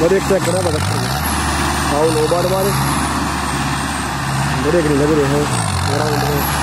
Brake check करा बता आओ लो बार बार ब्रेक नहीं लग रहे हैं ग्राउंड में।